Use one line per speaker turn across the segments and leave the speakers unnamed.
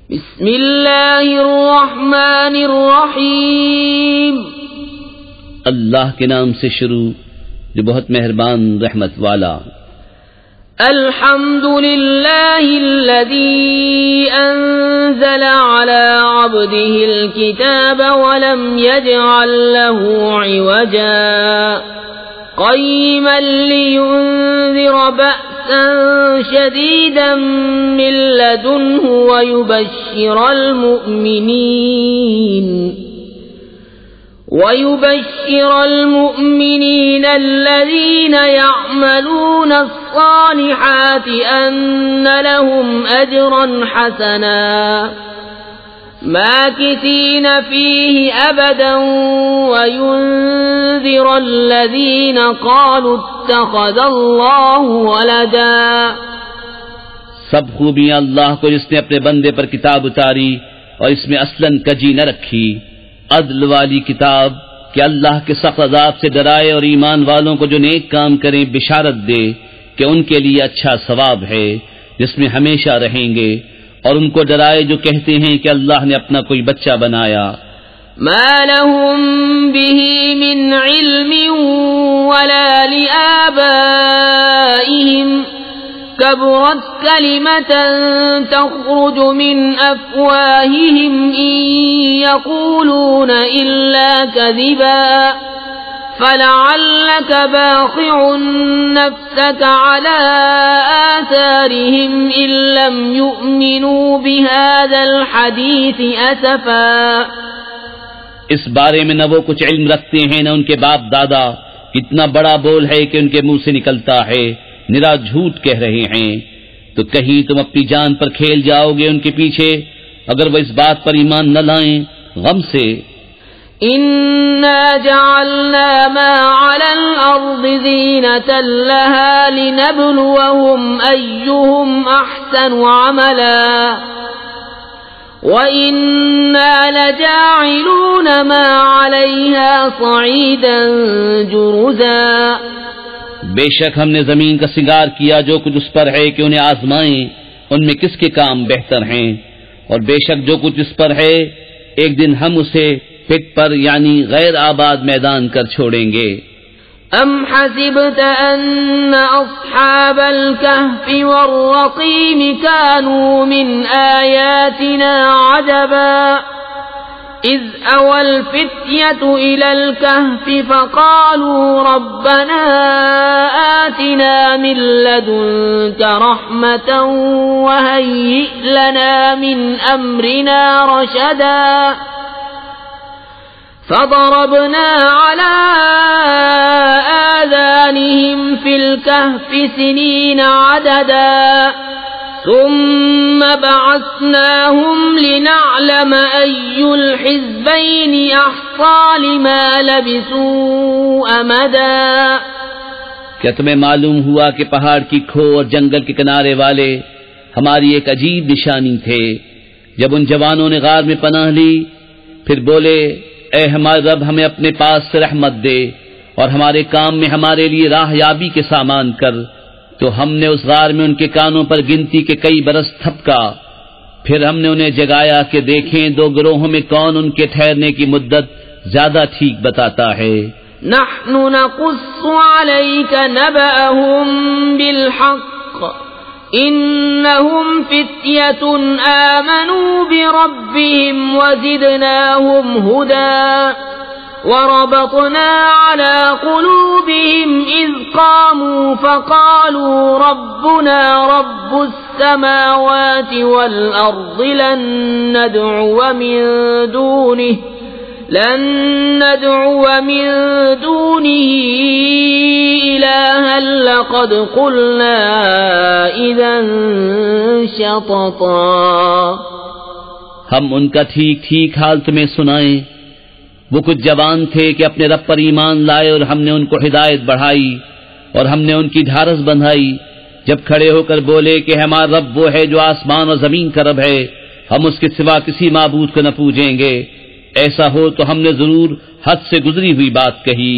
بسم اللہ الرحمن الرحیم،
اللہ کے نام سے شروع جو بہت مہربان رحمت والا۔
الحمد للہ الذی انزل علی عبده الكتاب ولم يجعل له عوجا قیما لینذر بأسا شدیدا من لدنه ويبشر المؤمنين الذين يعملون الصالحات أن لهم أجرا حسنا ماكثين فيه أبدا وينذر الذين قالوا اتخذ الله ولدا۔
سب خوبیاں اللہ کو جس نے اپنے بندے پر کتاب اتاری اور اس میں اصلاً کجی نہ رکھی، عدل والی کتاب کہ اللہ کے سخت عذاب سے ڈرائے اور ایمان والوں کو جو نیک کام کریں بشارت دے کہ ان کے لیے اچھا ثواب ہے جس میں ہمیشہ رہیں گے، اور ان کو ڈرائے جو کہتے ہیں کہ اللہ نے اپنا کوئی بچہ بنایا۔
ما لهم به من علم ولا لآبائهم كبرت كلمة تخرج من أفواههم إن يقولون إلا كذبا فلعلك باخع نفسك على آثارهم إن لم يؤمنوا بهذا الحديث أسفا۔
اس بارے میں نہ وہ کچھ علم رکھتے ہیں نہ ان کے باپ دادا، کتنا بڑا بول ہے کہ ان کے منہ سے نکلتا ہے، نرا جھوٹ کہہ رہے ہیں۔ تو کہیں تم اپنی جان پر کھیل جاؤ گے ان کے پیچھے اگر وہ اس بات پر ایمان نہ لائیں غم سے۔
اِنَّا جَعَلْنَا مَا عَلَى الْأَرْضِ زِينَةً لَهَا لِنَبْلُوَهُمْ أَيُّهُمْ أَحْسَنُ عَمَلًا وَإِنَّا لَجَاعِلُونَ مَا عَلَيْهَا صَعِيدًا جُرُزًا۔
بے شک ہم نے زمین کا سنگار کیا جو کچھ اس پر ہے کہ انہیں آزمائیں ان میں کس کے کام بہتر ہیں، اور بے شک جو کچھ اس پر ہے ایک دن ہم اسے پٹ پر یعنی غیر آباد میدان کر چھوڑیں گے۔
ام حسبت ان اصحاب الكهف والرقيم كانوا من آياتنا عجبا اذ اوى الفتية الى الكهف فقالوا ربنا آتنا من لدنك رحمة وهيئ لنا من امرنا رشدا فضربنا على آذانهم في الكهف سنين عددا ثم بعثناهم لنعلم أي الحزبين أحصى لما لبثوا أمدا۔
کیا تمہیں معلوم ہوا کہ پہاڑ کی کھو اور جنگل کے کنارے والے ہماری ایک عجیب نشانی تھے؟ جب ان جوانوں نے غار میں پناہ لی پھر بولے اے ہمارے رب ہمیں اپنے پاس سے رحمت دے اور ہمارے کام میں ہمارے لیے راہ یابی کے سامان کر، تو ہم نے اس غار میں ان کے کانوں پر گنتی کے کئی برس تھپکا، پھر ہم نے انہیں جگایا کہ دیکھیں دو گروہوں میں کون ان کے ٹھہرنے کی مدت زیادہ ٹھیک بتاتا ہے۔
نحن نقص عليك نبأهم بالحق انہم فتیۃ آمنوا بربهم وزدناهم هدى وربطنا على قلوبهم إذ قاموا فقالوا ربنا رب السماوات والأرض لن ندعو من دونه إلها لقد قلنا إذا شططا۔
ہم ان کا ٹھیک ٹھیک حال تمہیں سنائیں، وہ کچھ جوان تھے کہ اپنے رب پر ایمان لائے اور ہم نے ان کو ہدایت بڑھائی اور ہم نے ان کی ڈھارس بندھائی، جب کھڑے ہو کر بولے کہ ہمارا رب وہ ہے جو آسمان اور زمین کا رب ہے، ہم اس کے سوا کسی معبود کو نہ پوجیں گے، ایسا ہو تو ہم نے ضرور حد سے گزری ہوئی بات کہی۔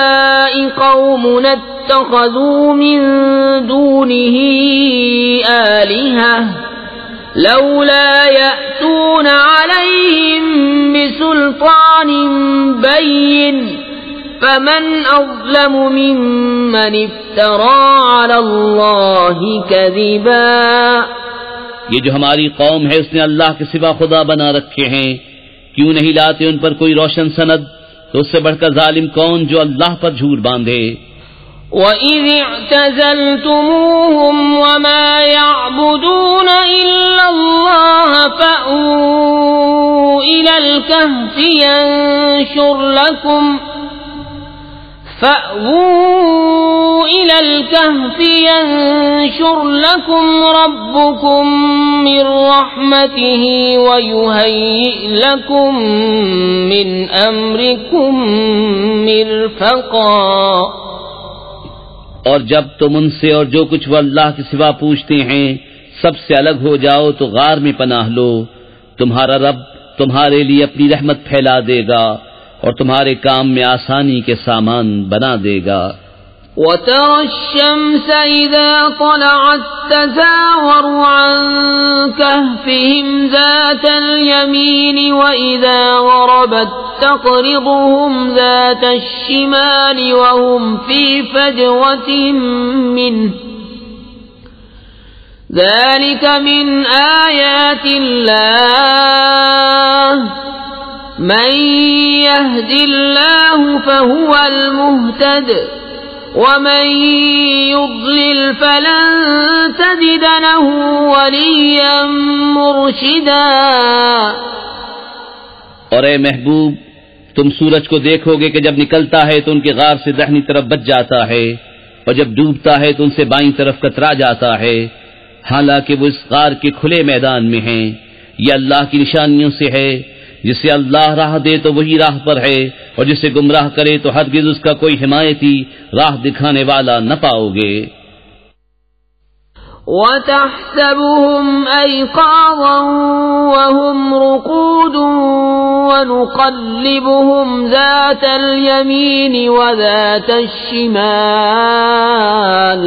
هؤلاء قومنا اتخذوا من دونه آلهة لولا يأتون عليهم بسلطان بين فمن أظلم ممن افترى على الله كذبا.
یہ جو ہماری قوم ہے اس نے اللہ کے سوا خدا بنا رکھے ہیں، کیوں نہیں لاتے ان پر کوئی روشن سند؟ تو اس سے بڑھ کر ظالم کون جو اللہ پر جھوٹ باندھے.
وَإِذِ اعْتَزَلْتُمُوهُمْ وَمَا يَعْبُدُونَ إِلَّا اللَّهَ فَأْوُوا إِلَى الْكَهْفِ يَنشُرْ لَكُمْ رَبُّكُمْ مِنْ رَحْمَتِهِ وَيُهَيِّئْ لَكُمْ مِنْ أَمْرِكُمْ مِرْفَقًا.
اور جب تم ان سے اور جو کچھ وہ اللہ کے سوا پوچھتے ہیں سب سے الگ ہو جاؤ تو غار میں پناہ لو، تمہارا رب تمہارے لیے اپنی رحمت پھیلا دے گا اور تمہارے کام میں آسانی کے سامان بنا دے گا.
وَتَرَى الشَّمْسَ إِذَا طَلَعَتْ تَزَاوَرُ عَنْ كَهْفِهِمْ ذَاتَ الْيَمِينِ وَإِذَا غَرَبَتْ تَقْرِضُهُمْ ذَاتَ الشِّمَالِ وَهُمْ فِي فَجْوَةٍ مِّنْهُ ذَلِكَ مِنْ آيَاتِ اللَّهِ مَن يَهْدِ اللَّهُ فَهُوَ الْمُهْتَدِ وَمَن يُضْلِلْ فَلَن تَجِدَ لَهُ وَلِيًّا مُرْشِدًا.
اور اے محبوب تم سورج کو دیکھو گے کہ جب نکلتا ہے تو ان کے غار سے داہنی طرف بچ جاتا ہے اور جب ڈوبتا ہے تو ان سے بائیں طرف کترا جاتا ہے، حالانکہ وہ اس غار کے کھلے میدان میں ہیں. یہ اللہ کی نشانیوں سے ہے، جسے اللہ راہ دے تو وہی راہ پر ہے اور جسے گمراہ کرے تو ہرگز اس کا کوئی حمایتی راہ دکھانے والا نہ پاؤ گے.
وَتَحْسَبُهُمْ أَيْقَاظًا وَهُمْ رُقُودٌ وَنُقَلِّبُهُمْ ذَاتَ الْيَمِينِ وَذَاتَ الشِّمَالِ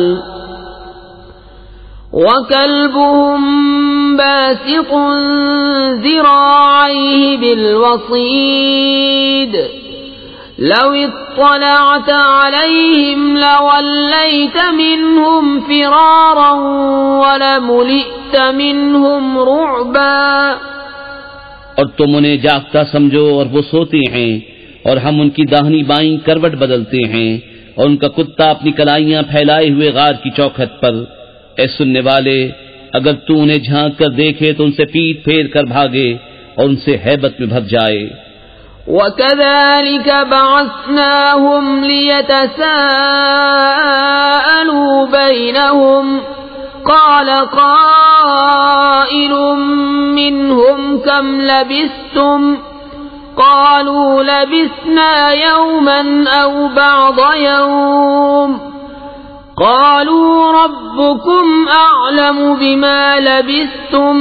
وَكَلْبُهُمْ بَاسِطٌ ذِرَاعَيْهِ بِالْوَصِيدِ لَوِ اطَّلَعْتَ عَلَيْهِمْ لَوَلَّيْتَ مِنْهُمْ فِرَارًا وَلَمُلِئْتَ مِنْهُمْ رُعْبًا.
اور تم انہیں جاگتا سمجھو اور وہ سوتے ہیں اور ہم ان کی داہنی بائیں کروٹ بدلتے ہیں اور ان کا کتا اپنی کلائیاں پھیلائے ہوئے غار کی چوکھٹ پر. اے سننے والے اگر تو انہیں جھانک کر دیکھے تو ان سے پیٹ پھیر کر بھاگے اور ان سے ہیبت میں بھر جائے.
وَكَذَلِكَ بَعَثْنَاهُمْ لِيَتَسَاءَلُوا بَيْنَهُمْ قَالَ قَائِلٌ مِّنْهُمْ كَمْ لَبِثْتُمْ قَالُوا لَبِثْنَا يَوْمًا أَوْ بَعْضَ يَوْمٍ قالوا ربكم أعلم بما لبثتم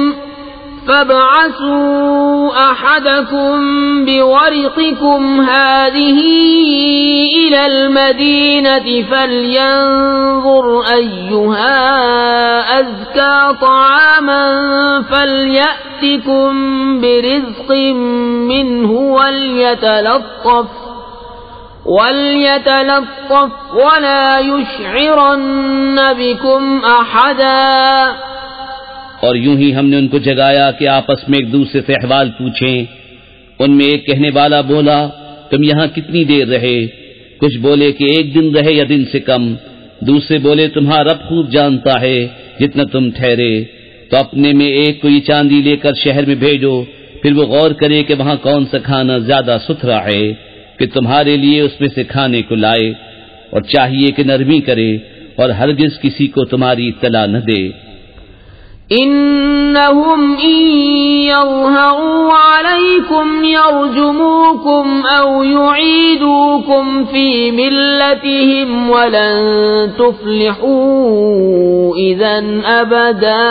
فابعثوا أحدكم بورقكم هذه إلى المدينة فلينظر أيها أزكى طعاما فليأتكم برزق منه وليتلطف ولا يشعرن بكم أحدا.
اور یوں ہی ہم نے ان کو جگایا کہ آپس میں ایک دوسرے سے احوال پوچھیں. ان میں ایک کہنے والا بولا تم یہاں کتنی دیر رہے؟ کچھ بولے کہ ایک دن رہے یا دن سے کم. دوسرے بولے تمہارا رب خوب جانتا ہے جتنا تم ٹھہرے. تو اپنے میں ایک کو یہ چاندی لے کر شہر میں بھیجو، پھر وہ غور کرے کہ وہاں کون سا کھانا زیادہ ستھرا ہے کہ تمہارے لیے اس میں سے کھانے کو لائے، اور چاہیے کہ نرمی کرے اور ہرگز کسی کو تمہاری اطلاع نہ دے.
انہم ان یظہروا علیکم یرجموکم او یعیدوکم فی ملتہم ولن تفلحوا اذن ابدا.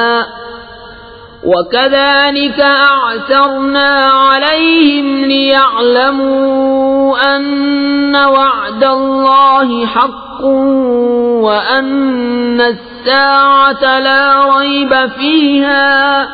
وَكَذَلِكَ أَعْثَرْنَا عَلَيْهِمْ لِيَعْلَمُوا أَنَّ وَعْدَ اللَّهِ حَقٌّ وَأَنَّ الساعة لا ريب فيها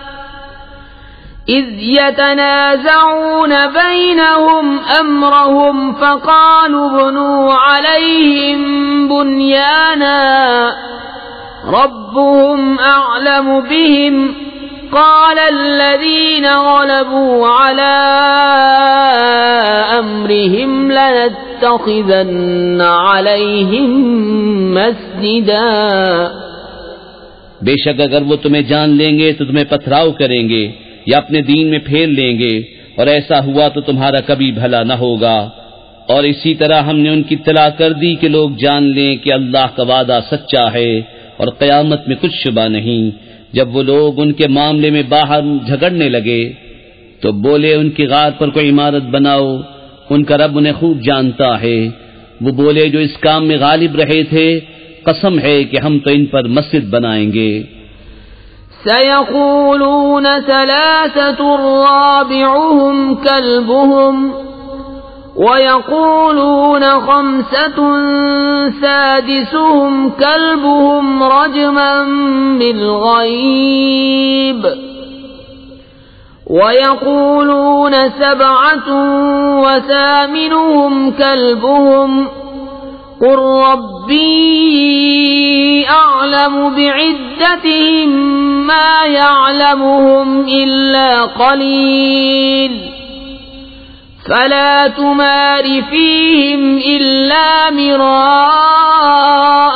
إذ يتنازعون بينهم أمرهم فقالوا ابنوا عليهم بنيانا ربهم أعلم بهم قال الذين غلبوا على أمرهم لنتخذن عليهم مسجدا.
بے شک اگر وہ تمہیں جان لیں گے تو تمہیں پتھراؤ کریں گے یا اپنے دین میں پھیر لیں گے، اور ایسا ہوا تو تمہارا کبھی بھلا نہ ہوگا. اور اسی طرح ہم نے ان کی اطلاع کر دی کہ لوگ جان لیں کہ اللہ کا وعدہ سچا ہے اور قیامت میں کچھ شبہ نہیں. جب وہ لوگ ان کے معاملے میں باہر جھگڑنے لگے تو بولے ان کی غار پر کوئی عمارت بناؤ، ان کا رب انہیں خوب جانتا ہے. وہ بولے جو اس کام میں غالب رہے تھے قسم ہے کہ ہم تو ان پر مسجد بنائیں گے.
سيقولون ثلاثة رابعهم كلبهم ويقولون خمسة سادسهم كلبهم رجما بالغيب ويقولون سبعة وثامنهم كلبهم قل ربي أعلم بعدتهم ما يعلمهم إلا قليل فلا تمار فيهم إلا مراء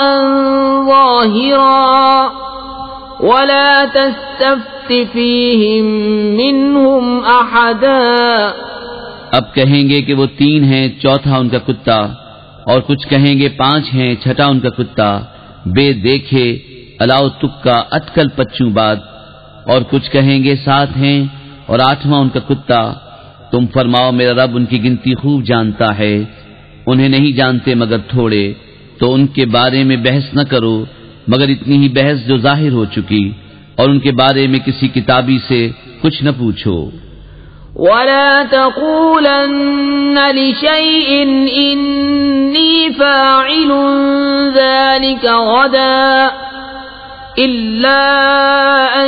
ظاهرا ولا تستفت فيهم منهم أحدا.
اب کہیں گے کہ وہ 3 ہیں، چوتھا ان کا کتا، اور کچھ کہیں گے 5 ہیں، چھٹا ان کا کتا، بے دیکھے الاؤ تکا اٹکل پچوں بات، اور کچھ کہیں گے 7 ہیں اور 8واں ان کا کتا. تم فرماؤ میرا رب ان کی گنتی خوب جانتا ہے، انہیں نہیں جانتے مگر تھوڑے، تو ان کے بارے میں بحث نہ کرو مگر اتنی ہی بحث جو ظاہر ہو چکی، اور ان کے بارے میں کسی کتابی سے کچھ نہ پوچھو.
ولا تقولن لشيء إني فاعل ذلك غدا إلا أن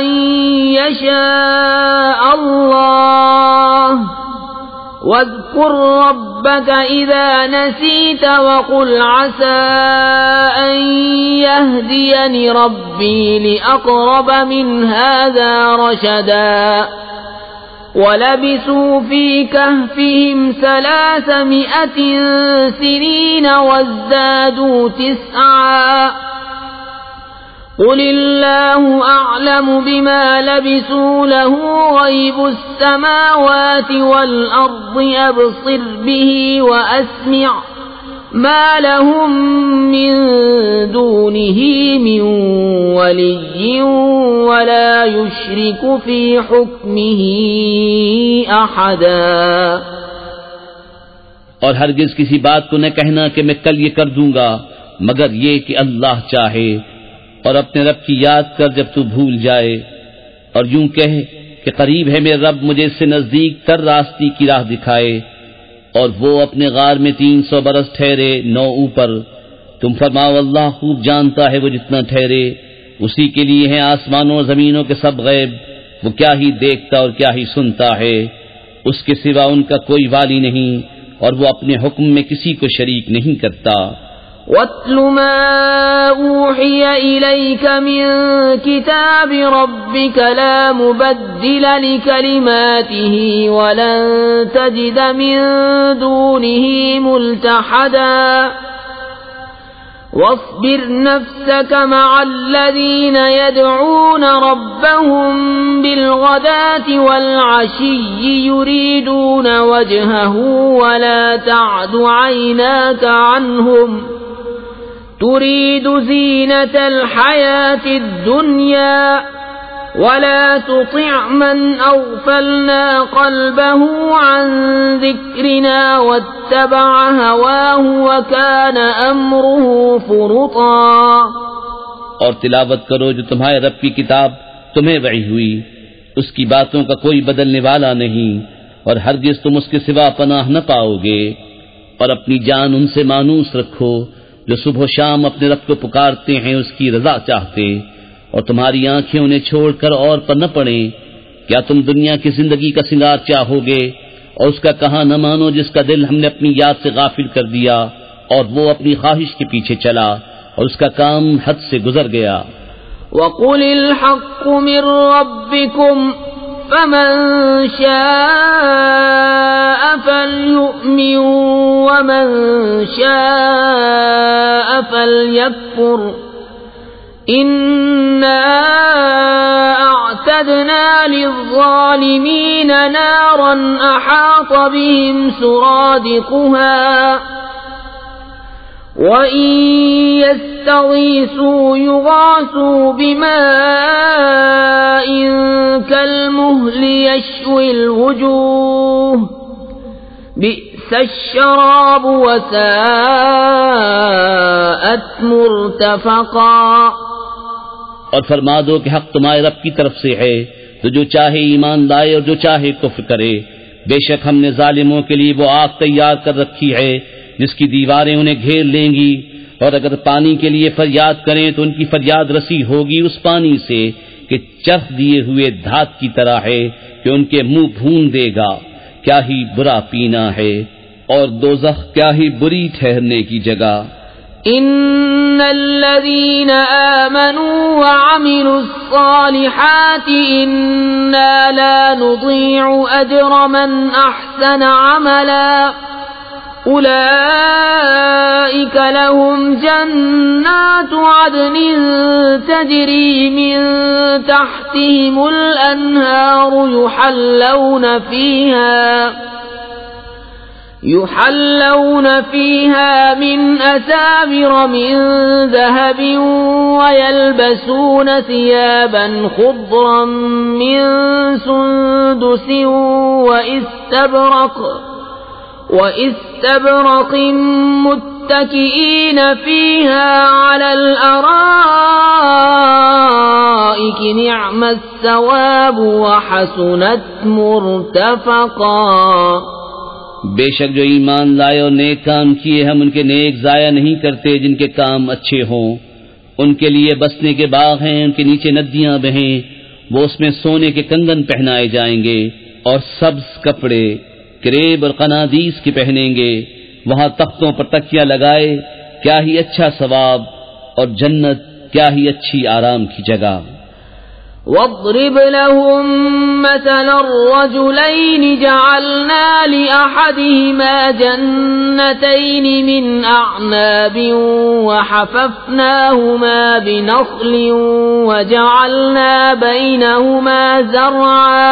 يشاء الله واذكر ربك إذا نسيت وقل عسى أن يهديني ربي لأقرب من هذا رشدا. ولبثوا في كهفهم 300 سنين وازدادوا 9 قل الله أعلم بما لبثوا له غيب السماوات والأرض أبصر به وأسمع ما لهم من دونه من ولي ولا يشرك في حكمه أحدا.
اور ہرگز کسی بات کو نہ کہنا کہ میں کل یہ کر دوں گا مگر یہ کہ اللہ چاہے، اور اپنے رب کی یاد کر جب تو بھول جائے، اور یوں کہے کہ قریب ہے میرا رب مجھے اس سے نزدیک تر راستی کی راہ دکھائے، اور وہ اپنے غار میں 300 برس ٹھہرے 9 اوپر. تم فرماؤ اللہ خوب جانتا ہے وہ جتنا ٹھہرے، اسی کے لیے ہیں آسمانوں اور زمینوں کے سب غیب، وہ کیا ہی دیکھتا اور کیا ہی سنتا ہے، اس کے سوا ان کا کوئی والی نہیں، اور وہ اپنے حکم میں کسی کو شریک نہیں کرتا.
وَاتْلُ مَا أُوحِيَ إِلَيْكَ مِن كِتَابِ رَبِّكَ لَا مُبَدِّلَ لِكَلِمَاتِهِ وَلَن تَجِدَ مِن دُونِهِ مُلْتَحَدًا. وَاصْبِرْ نَفْسَكَ مَعَ الَّذِينَ يَدْعُونَ رَبَّهُم بِالْغَدَاةِ وَالْعَشِيِّ يُرِيدُونَ وَجْهَهُ وَلَا تَعْدُ عَيْنَاكَ عَنْهُمْ تُرِيدُ زِينَةَ الْحَيَاةِ الدُّنْيَا وَلَا تُطِعْ مَنْ أَغْفَلْنَا قَلْبَهُ عَنْ ذِكْرِنَا وَاتَّبَعَ هَوَاهُ وَكَانَ أَمْرُهُ فُرُطًا.
اور تلاوت کرو جو تمہارے رب کی کتاب تمہیں وحی ہوئی، اس کی باتوں کا کوئی بدلنے والا نہیں، اور ہرگز تم اس کے سوا پناہ نہ پاؤ گے. اور اپنی جان ان سے مانوس رکھو جو صبح و شام اپنے رب کو پکارتے ہیں اس کی رضا چاہتے، اور تمہاری آنکھیں انہیں چھوڑ کر اور پر نہ پڑیں۔ کیا تم دنیا کی زندگی کا سنگار چاہو گے اور اس کا کہاں نہ مانو جس کا دل ہم نے اپنی یاد سے غافل کر دیا اور وہ اپنی خواہش کے پیچھے چلا اور اس کا کام حد سے گزر گیا۔
وَقُلِ الْحَقُّ مِنْ رَبِّكُمْ فَمَنْ شَاءَ فَلْيُؤْمِنْ وَمَنْ شَاءَ فَلْيَكْفُرْ إِنَّا أَعْتَدْنَا لِلظَّالِمِينَ نَارًا أَحَاطَ بِهِمْ سُرَادِقُهَا وَإِنْ يَسْتَغِيثُوا يُغَاثُوا بِمَاءٍ كَالْمُهْلِ يَشْوِي الْوُجُوهَ بِئْسَ الشَّرَابُ وَسَاءَتْ مُرْتَفَقًا۔
اور فرما دو کہ حق تمہارے رب کی طرف سے ہے، تو جو چاہے ایمان لائے اور جو چاہے کفر کرے۔ بے شک ہم نے ظالموں کے لیے وہ آگ تیار کر رکھی ہے جس کی دیواریں انہیں گھیر لیں گی، اور اگر پانی کے لیے فریاد کریں تو ان کی فریاد رسی ہوگی اس پانی سے کہ چرخ دیے ہوئے دھات کی طرح ہے کہ ان کے منہ بھون دے گا۔ کیا ہی برا پینا ہے، اور دوزخ کیا ہی بری ٹھہرنے کی جگہ۔
ان الذين آمنوا وعملوا الصالحات انا لا نضيع اجر من احسن عملا اولئك لهم جنات عدن تجري من تحتهم الانهار يحلون فيها من أساور من ذهب ويلبسون ثيابا خضرا من سندس واستبرق متكئين فيها على الأرائك نعم الثواب وحسنت مرتفقا۔
بے شک جو ایمان لائے اور نیک کام کیے ہم ان کے نیک ضائع نہیں کرتے جن کے کام اچھے ہوں۔ ان کے لیے بسنے کے باغ ہیں، ان کے نیچے ندیاں بہیں، وہ اس میں سونے کے کنگن پہنائے جائیں گے اور سبز کپڑے کریب اور قنادیس کے پہنیں گے، وہاں تختوں پر تکیاں لگائے، کیا ہی اچھا ثواب، اور جنت کیا ہی اچھی آرام کی جگہ۔
واضرب لهم مثل الرجلين جعلنا لأحدهما جنتين من أعناب وحففناهما بنخل وجعلنا بينهما زرعا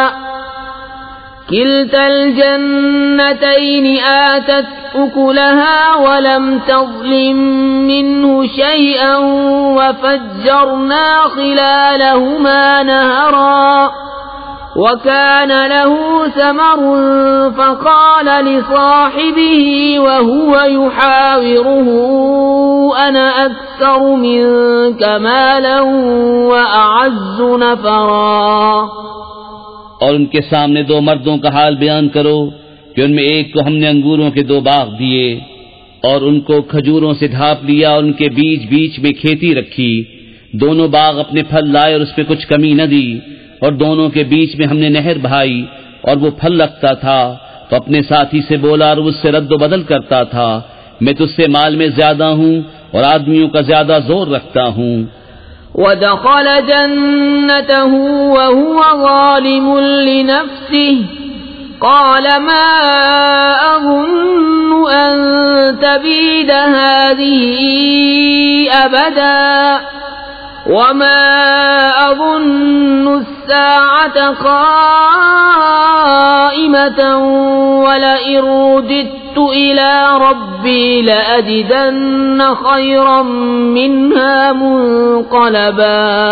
كلتا الجنتين آتت أكلها ولم تظلم منه شيئا وفجرنا خلالهما نهرا وكان له ثمر فقال لصاحبه وهو يحاوره أنا أكثر منك مالا وأعز نفرا۔
اور ان کے سامنے دو مردوں کا حال بیان کرو کہ ان میں ایک کو ہم نے انگوروں کے 2 باغ دیے اور ان کو کھجوروں سے ڈھانپ لیا اور ان کے بیچ بیچ میں کھیتی رکھی، دونوں باغ اپنے پھل لائے اور اس میں کچھ کمی نہ دی، اور دونوں کے بیچ میں ہم نے نہر بہائی اور وہ پھل رکھتا تھا تو اپنے ساتھی سے بولا اور اس سے رد و بدل کرتا تھا، میں تجھ سے مال میں زیادہ ہوں اور آدمیوں کا زیادہ زور رکھتا ہوں۔
ودخل جنته وهو ظالم لنفسه قال ما أظن أن تبيد هذه أبدا وما أظن الساعة قائمة ولئن رددت إلى ربي لأجدن خيرا منها منقلبا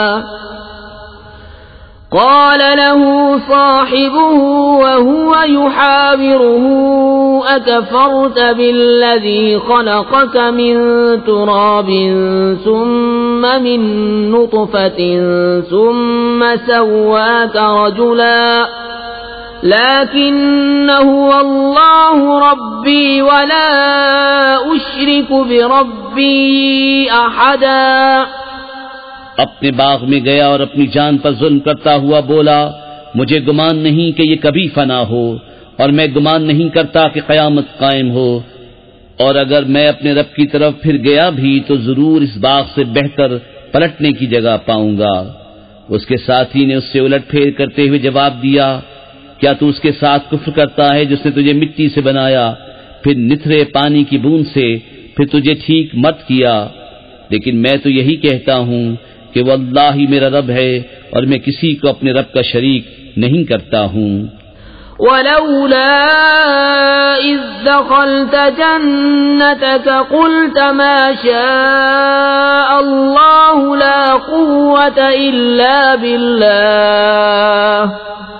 قال له صاحبه وهو يحاوره أكفرت بالذي خلقك من تراب ثم من نطفة ثم سواك رجلا لكن هو الله ربي ولا أشرك بربي أحدا.
اپنے باغ میں گیا اور اپنی جان پر ظلم کرتا ہوا بولا مجھے گمان نہیں کہ یہ کبھی فنا ہو اور میں گمان نہیں کرتا کہ قیامت قائم ہو، اور اگر میں اپنے رب کی طرف پھر گیا بھی تو ضرور اس باغ سے بہتر پلٹنے کی جگہ پاؤں گا. اس کے ساتھی نے اس سے الٹ پھیر کرتے ہوئے جواب دیا کیا تو اس کے ساتھ کفر کرتا ہے جس نے تجھے مٹی سے بنایا، پھر نتھرے پانی کی بوند سے، پھر تجھے ٹھیک مت کیا؟ لیکن میں تو یہی کہتا ہوں کہ وہ اللہ ہی میرا رب ہے اور میں کسی کو اپنے رب کا شریک نہیں کرتا ہوں.
ولولا إذ دخلت جنتك قلت ما شاء الله لا قوة إلا بالله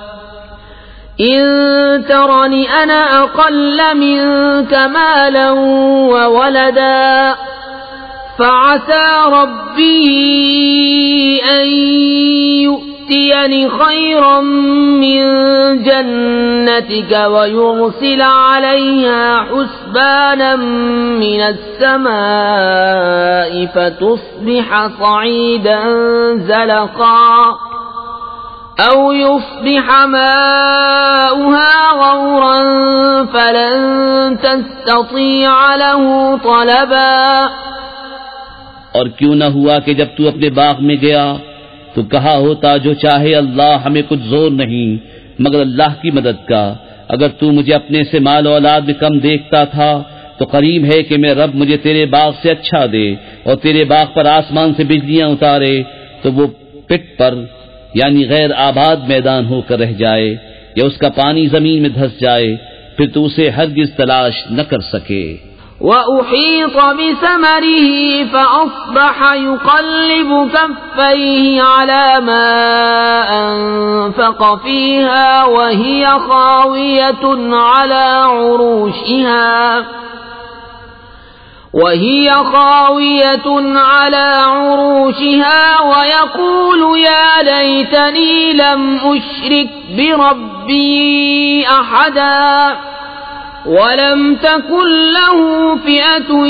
إن ترني أنا أقل منك مالا وولدا فعسى ربي أن يؤتيني خيرا من جنتك ويرسل عليها حسبانا من السماء فتصبح صعيدا زلقا أو يصبح ماؤها غورا فلن تستطيع له طلبا.
اور کیوں نہ ہوا کہ جب تو اپنے باغ میں گیا تو کہا ہوتا جو چاہے اللہ، ہمیں کچھ زور نہیں مگر اللہ کی مدد کا. اگر تو مجھے اپنے سے مال و اولاد میں کم دیکھتا تھا تو قریب ہے کہ میں رب مجھے تیرے باغ سے اچھا دے اور تیرے باغ پر آسمان سے بجلیاں اتارے تو وہ پٹ پر یعنی غیر آباد میدان ہو کر رہ جائے یا اس کا پانی زمین میں دھس جائے، پھر تو اسے ہرگز تلاش نہ کر سکے.
وَأُحِيطَ بِثَمَرِهِ فَأَصْبَحَ يُقَلِّبُ كَفَّيْهِ عَلَى مَا أَنفَقَ فِيهَا وَهِيَ خَاوِيَةٌ عَلَى عُرُوشِهَا وَيَقُولُ يَا لَيْتَنِي لَمْ أُشْرِكْ بِرَبِّي أَحَدًا وَلَمْ تَكُنْ لَهُ فِئَةٌ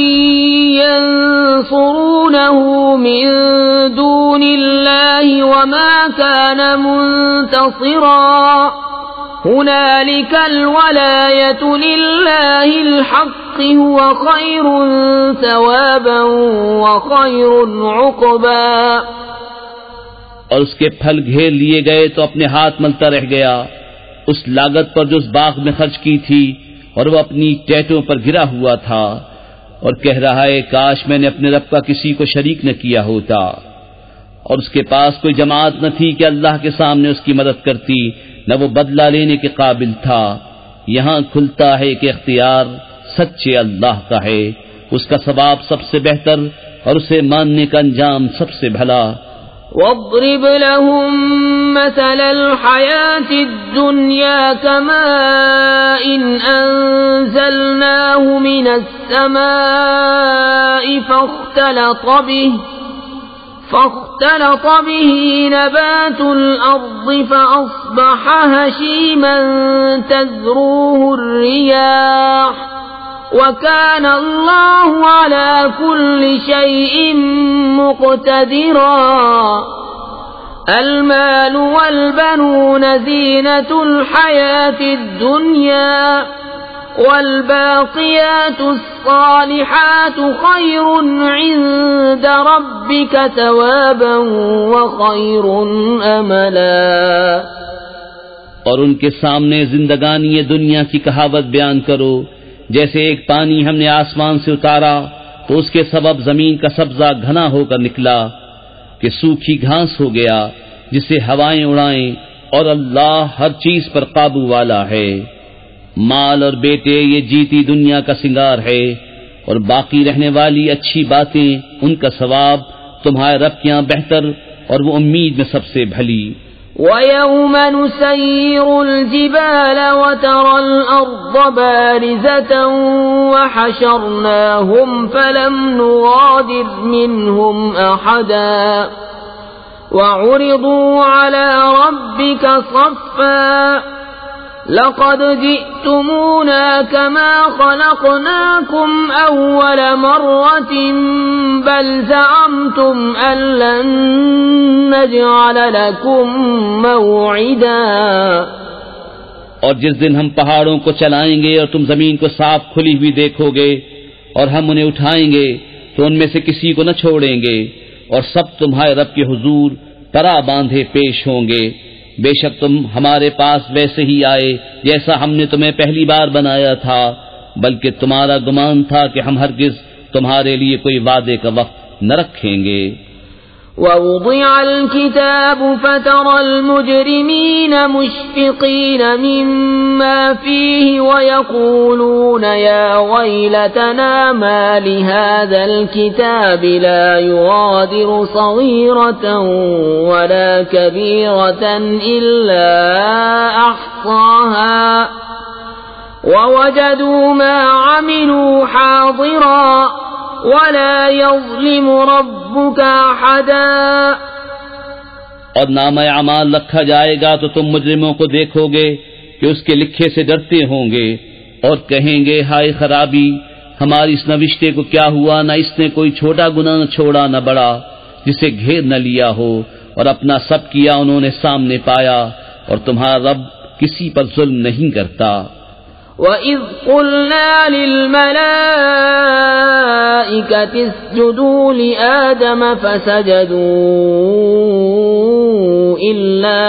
يَنصُرُونَهُ مِنْ دُونِ اللَّهِ وَمَا كَانَ مُنْتَصِرًا. هُنَالِكَ الْوَلَايَةُ لِلَّهِ الْحَقِّ هُوَ خَيْرٌ ثَوَابًا وَخَيْرٌ عُقْبًا.
اور اس کے پھل گھیر لیے گئے تو اپنے ہاتھ ملتا رہ گیا اس لاگت پر جو اس باغ میں خرچ کی تھی، اور وہ اپنی ٹہنیوں پر گرا ہوا تھا اور کہہ رہا ہے کاش میں نے اپنے رب کا کسی کو شریک نہ کیا ہوتا. اور اس کے پاس کوئی جماعت نہ تھی کہ اللہ کے سامنے اس کی مدد کرتی، نہ وہ بدلہ لینے کے قابل تھا. یہاں کھلتا ہے کہ اختیار سچے اللہ کا ہے، اس کا ثواب سب سے بہتر اور اسے ماننے کا انجام سب سے بھلا.
واضرب لهم مثل الحياة الدنيا كماء أنزلناه من السماء فاختلط به نبات الأرض فأصبح هشيما تذروه الرياح وكان الله على كل شيء مقتدرا. المال والبنون زينة الحياة الدنيا والباقيات الصالحات خير عند ربك ثوابا وخير املا.
اور ان کے سامنے زندگانی دنیا کی کہاوت بیان کرو جیسے ایک پانی ہم نے آسمان سے اتارا تو اس کے سبب زمین کا سبزہ گھنا ہو کر نکلا کہ سوکھی گھاس ہو گیا جسے ہوائیں اڑائیں، اور اللہ ہر چیز پر قابو والا ہے. مال اور بیٹے یہ جیتی دنیا کا سنگار ہے، اور باقی رہنے والی اچھی باتیں ان کا ثواب تمہارے رب کے یہاں بہتر اور وہ امید میں سب سے بھلی.
وَيَوْمَ نُسَيِّرُ الْجِبَالَ وَتَرَى الْأَرْضَ بَارِزَةً وَحَشَرْنَاهُمْ فَلَمْ نُغَادِرْ مِنْهُمْ أَحَدًا وَعُرِضُوا عَلَى رَبِّكَ صَفًّا لقد جئتمونا كما خلقناكم أول مرة بل زعمتم أن لن نجعل لكم موعدا.
اور جس دن ہم پہاڑوں کو چلائیں گے اور تم زمین کو صاف کھلی ہوئی دیکھو گے اور ہم انہیں اٹھائیں گے تو ان میں سے کسی کو نہ چھوڑیں گے اور سب تمہارے رب کے حضور پرا باندھے پیش ہوں گے. بے شک تم ہمارے پاس ویسے ہی آئے جیسا ہم نے تمہیں پہلی بار بنایا تھا، بلکہ تمہارا گمان تھا کہ ہم ہرگز تمہارے لیے کوئی وعدے کا وقت نہ رکھیں گے.
ووضع الكتاب فترى المجرمين مشفقين مما فيه ويقولون يا ويلتنا ما لهذا الكتاب لا يغادر صغيرة ولا كبيرة إلا أحصاها ووجدوا ما عملوا حاضرا ولا يظلم ربك احدا.
اور نامہ اعمال رکھا جائے گا تو تم مجرموں کو دیکھو گے کہ اس کے لکھے سے ڈرتے ہوں گے اور کہیں گے ہائے خرابی ہماری اس نوشتے کو کیا ہوا، نہ اس نے کوئی چھوٹا گناہ چھوڑا نہ بڑا جسے گھیر نہ لیا ہو، اور اپنا سب کیا انہوں نے سامنے پایا اور تمہارا رب کسی پر ظلم نہیں کرتا.
وَإِذْ قُلْنَا لِلْمَلَائِكَةِ اسْجُدُوا لِآدَمَ فَسَجَدُوا إِلَّا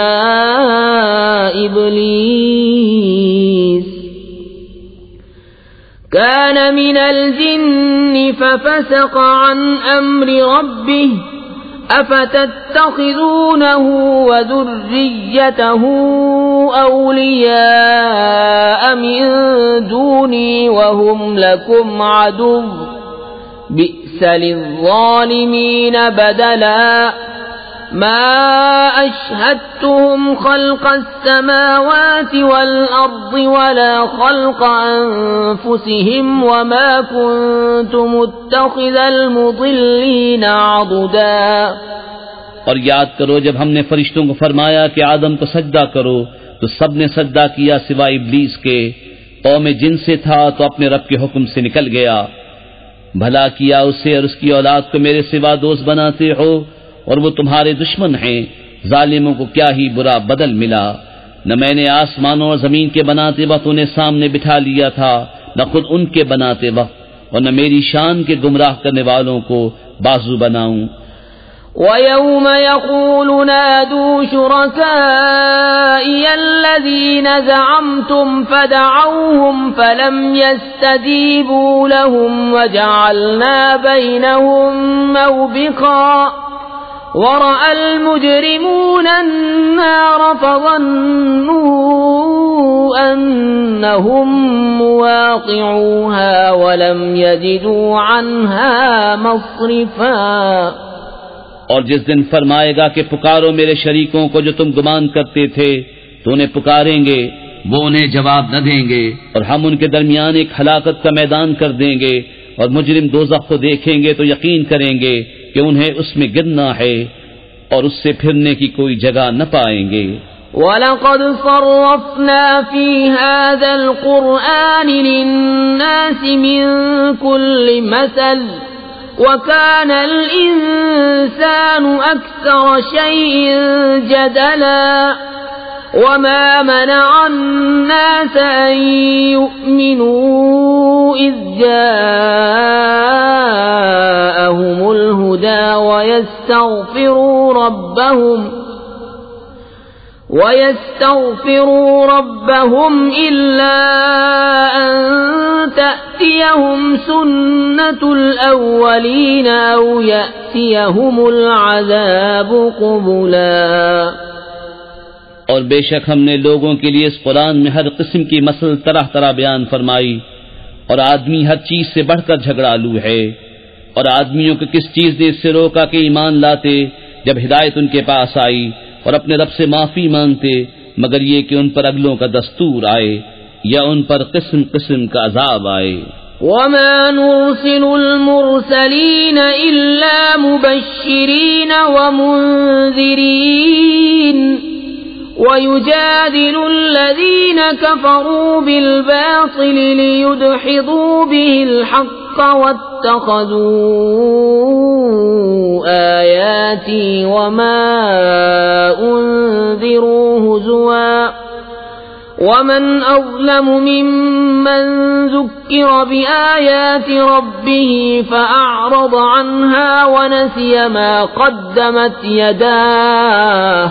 إِبْلِيسَ كَانَ مِنَ الْجِنِّ فَفَسَقَ عَنْ أَمْرِ رَبِّهِ أَفَتَتَّخِذُونَهُ وَذُرِّيَّتَهُ أَوْلِيَاءَ مِن دُونِي وَهُمْ لَكُمْ عَدُوٌّ بِئْسَ لِلظَّالِمِينَ بَدَلًا. مَا أَشْهَدتُّهُمْ خَلْقَ السَّمَاوَاتِ وَالْأَرْضِ وَلَا خَلْقَ أَنفُسِهِمْ وَمَا كُنتُ مُتَّخِذَ الْمُضِلِّينَ عَضُدًا.
اور یاد کرو جب ہم نے فرشتوں کو فرمایا کہ آدم کو سجدہ کرو تو سب نے سجدہ کیا سوائے ابلیس کے. قوم جن سے تھا تو اپنے رب کے حکم سے نکل گیا. بھلا کیا اسے اور اس کی اولاد کو میرے سوا دوست بناتے ہو اور وہ تمہارے دشمن ہیں. ظالموں کو کیا ہی برا بدل ملا. نہ میں نے آسمانوں اور زمین کے بناتے وقت انہیں سامنے بٹھا لیا تھا، نہ خود ان کے بناتے وقت، اور نہ میری شان کے گمراہ کرنے والوں کو بازو بناؤں.
وَيَوْمَ يَقُولُ نَادُوا شُرَكَائِيَ الَّذِينَ زَعَمْتُمْ فَدَعَوْهُمْ فَلَمْ يَسْتَجِيبُوا لَهُمْ وَجَعَلْنَا بَيْنَهُمْ مَوْبِقًا. وَرَأَى الْمُجْرِمُونَ النَّارَ فَظَنُّوا أَنَّهُمْ مُوَاقِعُوهَا وَلَمْ يَجِدُوا عَنْهَا مَصْرِفًا.
اور جس دن فرمائے گا کہ پکارو میرے شریکوں کو جو تم گمان کرتے تھے تو انہیں پکاریں گے، وہ انہیں جواب نہ دیں گے، اور ہم ان کے درمیان ایک ہلاکت کا میدان کر دیں گے، اور مجرم دوزخ کو دیکھیں گے تو یقین کریں گے کہ انہیں اس میں گرنا ہے اور اس سے پھرنے کی کوئی جگہ نہ پائیں گے.
وَلَقَدْ صَرَّفْنَا فِي هَذَا الْقُرْآنِ لِلنَّاسِ مِنْ كُلِّ مَثَلٍ وَكَانَ الْإِنسَانُ أَكْثَرَ شَيْءٍ جَدَلًا. وَمَا مَنَعَ النَّاسَ أَن يُؤْمِنُوا إِذْ جَاءَهُمُ الْهُدَى وَيَسْتَغْفِرُوا رَبَّهُمْ إِلَّا أَن تَأْتِيَهُمْ سُنَّةُ الْأَوَّلِينَ أَوْ يَأْتِيَهُمُ الْعَذَابُ قُبُلًا.
اور بے شک ہم نے لوگوں کے لیے اس قرآن میں ہر قسم کی مسل طرح طرح بیان فرمائی، اور آدمی ہر چیز سے بڑھ کر جھگڑالو ہے. اور آدمیوں کو کس چیز نے اس سے روکا کہ ایمان لاتے جب ہدایت ان کے پاس آئی اور اپنے رب سے معافی مانگتے، مگر یہ کہ ان پر اگلوں کا دستور آئے یا ان پر قسم قسم کا عذاب آئے.
وَمَا نُرْسِلُ الْمُرْسَلِينَ إِلَّا مُبَشِّرِينَ وَمُنذِرِينَ ويجادل الذين كفروا بالباطل ليدحضوا به الحق واتخذوا آياتي وما أنذروا هزوا ومن أظلم ممن ذكر بآيات ربه فأعرض عنها ونسي ما قدمت يداه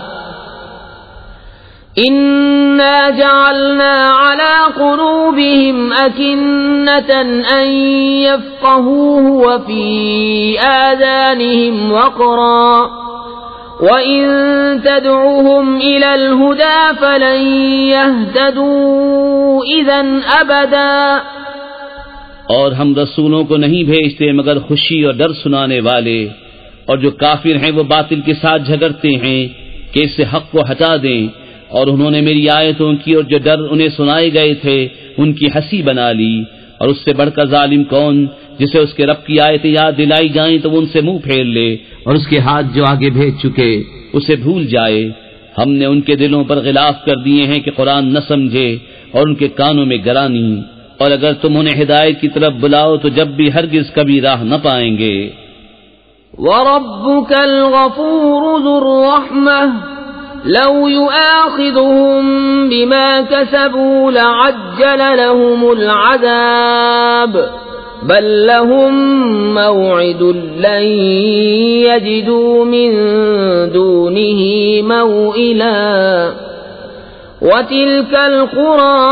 إنا جعلنا على قلوبهم أكنة أن يفقهوه وفي آذانهم وقرا وَإِن تَدْعُهُمْ إِلَى الْهُدَى فَلَن يَهْتَدُوا إِذًا أَبَدًا
اور ہم رسولوں کو نہیں بھیجتے مگر خوشی اور ڈر سنانے والے، اور جو کافر ہیں وہ باطل کے ساتھ جھگڑتے ہیں کہ اس سے حق کو ہٹا دیں، اور انہوں نے میری آیتوں کی اور جو ڈر انہیں سنائے گئے تھے ان کی ہنسی بنا لی، اور اس سے بڑھ کر ظالم کون جسے اس کے رب کی آیتیں یاد دلائی جائیں تو وہ ان سے منہ پھیر لے اور اس کے ہاتھ جو آگے بھیج چکے اسے بھول جائے۔ ہم نے ان کے دلوں پر غلاف کر دیے ہیں کہ قرآن نہ سمجھے اور ان کے کانوں میں گرانی، اور اگر تم انہیں ہدایت کی طرف بلاؤ تو جب بھی ہرگز کبھی راہ نہ پائیں گے۔
وَرَبُّكَ الْغَفُورُ ذُو الرَّحْمَةِ لَوْ يُؤَاخِذُهُم بِمَا كَسَبُوا لَعَجَّلَ لَهُمُ الْعَذَابَ بل لهم موعد لن يجدوا من دونه موئلا وتلك القرى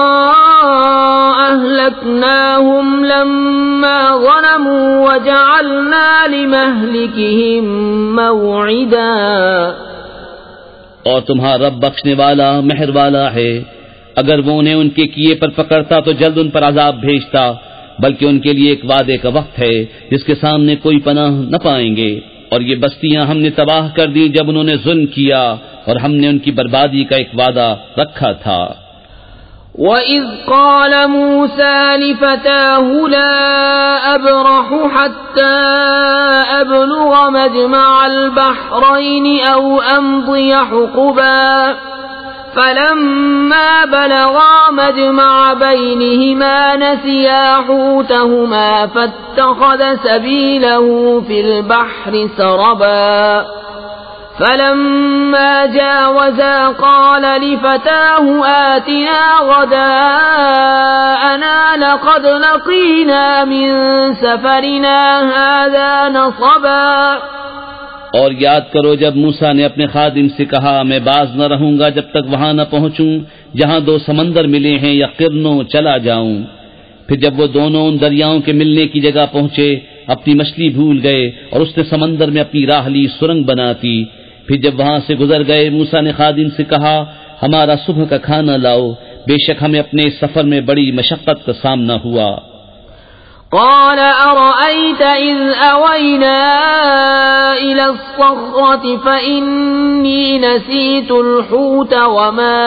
أهلكناهم لما ظلموا وجعلنا لمهلكهم موعدا
اور تمہارا رب بخشنے والا مہر والا ہے، اگر وہ انہیں ان کے کیے پر پکڑتا تو جلد ان پر عذاب بھیجتا، بلکہ ان کے لیے ایک وعدے کا وقت ہے جس کے سامنے کوئی پناہ نہ پائیں گے۔ اور یہ بستیاں ہم نے تباہ کر دی جب انہوں نے ظلم کیا، اور ہم نے ان کی بربادی کا ایک وعدہ رکھا تھا۔
وَإِذْ قَالَ مُوسَى لِفَتَاهُ لَا أَبْرَحُ حَتَّى أَبْلُغَ مَجْمَعَ الْبَحْرَيْنِ أَوْ أَمْضِيَ حُقُبًا فَلَمَّا بَلَغَا مَجْمَعَ بَيْنِهِمَا نَسِيَا حُوتَهُمَا فَاتَّخَذَ سَبِيلَهُ فِي الْبَحْرِ سَرَبًا فَلَمَّا جَاوَزَا قَالَ لِفَتَاهُ آتِنَا غَدَاءَنَا لَقَدْ لَقِينَا مِنْ سَفَرِنَا هَذَا نَصَبًا
اور یاد کرو جب موسیٰ نے اپنے خادم سے کہا میں باز نہ رہوں گا جب تک وہاں نہ پہنچوں جہاں دو سمندر ملے ہیں یا قرنوں چلا جاؤں۔ پھر جب وہ دونوں ان دریاؤں کے ملنے کی جگہ پہنچے اپنی مچھلی بھول گئے اور اس نے سمندر میں اپنی راہ لی سرنگ بناتی۔ پھر جب وہاں سے گزر گئے موسیٰ نے خادم سے کہا ہمارا صبح کا کھانا لاؤ، بے شک ہمیں اپنے سفر میں بڑی مشقت کا سامنا ہوا۔
قال أرأيت إذ أوينا إلى الصخرة فإني نسيت الحوت وما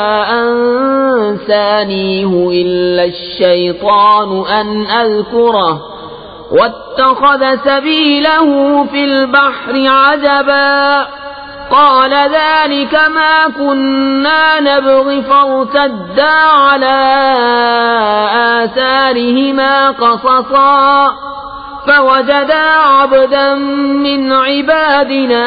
أنسانيه إلا الشيطان أن أذكره واتخذ سبيله في البحر عجبا قال ذلك ما كنا نبغي فارتدا على آثارهما قصصا فوجدا عبدا من عبادنا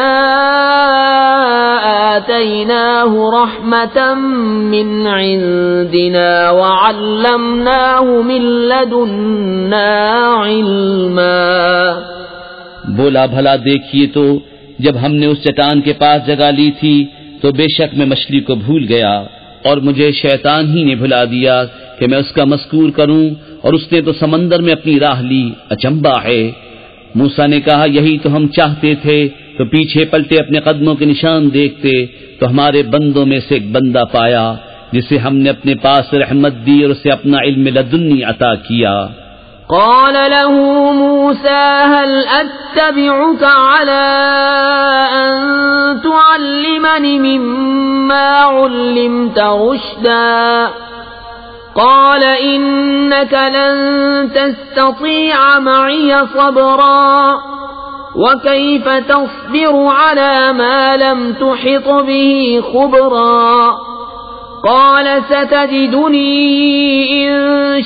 آتيناه رحمة من عندنا وعلمناه من لدنا علما۔
بولا بھلا دیکھیے تو جب ہم نے اس چٹان کے پاس جگہ لی تھی تو بے شک میں مچھلی کو بھول گیا اور مجھے شیطان ہی نے بھلا دیا کہ میں اس کا مذکور کروں، اور اس نے تو سمندر میں اپنی راہ لی، اچنبا ہے۔ موسیٰ نے کہا یہی تو ہم چاہتے تھے، تو پیچھے پلٹے اپنے قدموں کے نشان دیکھتے تو ہمارے بندوں میں سے ایک بندہ پایا جسے ہم نے اپنے پاس رحمت دی اور اسے اپنا علم لدنی عطا کیا۔
قال له موسى هل أتبعك على أن تعلمني مما علمت رشدا قال إنك لن تستطيع معي صبرا وكيف تصبر على ما لم تحط به خبرا قال ستجدني إن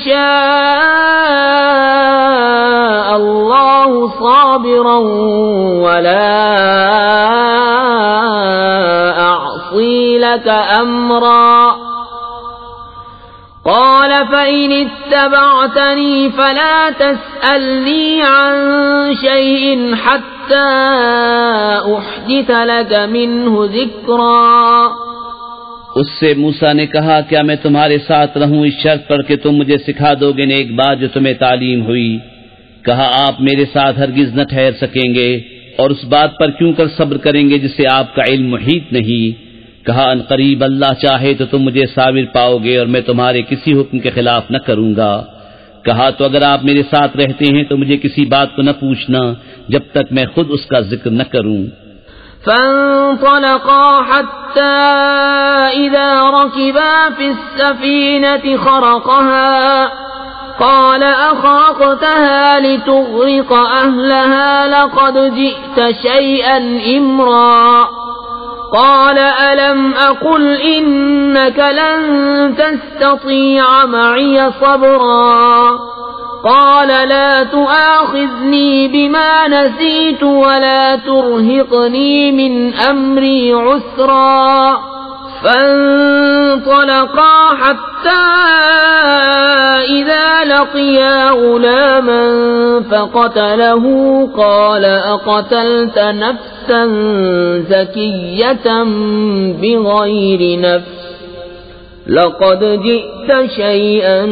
شاء الله صابرا ولا أعصي لك أمرا قال فإن اتبعتني فلا تسألني عن شيء حتى أحدث لك منه ذكرا
اس سے موسیٰ نے کہا کیا میں تمہارے ساتھ رہوں اس شرط پر کہ تم مجھے سکھا دو گے نیک بات جو تمہیں تعلیم ہوئی؟ کہا آپ میرے ساتھ ہرگز نہ ٹھہر سکیں گے، اور اس بات پر کیوں کر صبر کریں گے جس سے آپ کا علم محیط نہیں؟ کہا ان قریب اللہ چاہے تو تم مجھے صابر پاؤ گے اور میں تمہارے کسی حکم کے خلاف نہ کروں گا۔ کہا تو اگر آپ میرے ساتھ رہتے ہیں تو مجھے کسی بات کو نہ پوچھنا جب تک میں خود اس کا ذکر نہ کروں۔
فانطلقا حتى إذا ركبا في السفينة خرقها قال أخرقتها لتغرق أهلها لقد جئت شيئا إمرا قال ألم أقل إنك لن تستطيع معي صبرا قال لا تؤاخذني بما نسيت ولا ترهقني من أمري عسرا فانطلقا حتى إذا لقيا غلاما فقتله قال أقتلت نفسا زكية بغير نفس لقد جئت شيئا